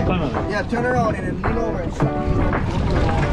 Climb on it. Yeah, turn around and then lean over and shut.